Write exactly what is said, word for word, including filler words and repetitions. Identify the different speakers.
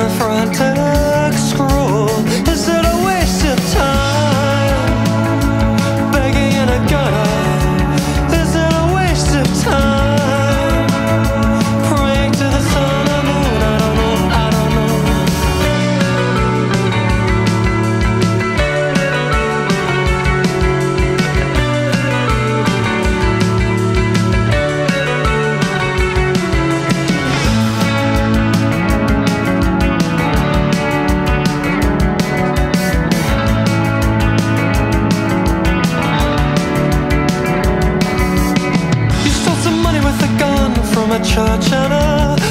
Speaker 1: a frantic scroll. Is it a waste of time begging in a gutter? Is it a waste of time praying to the sun and moon? I don't know, I don't know. You stole some money with a gun from a church and a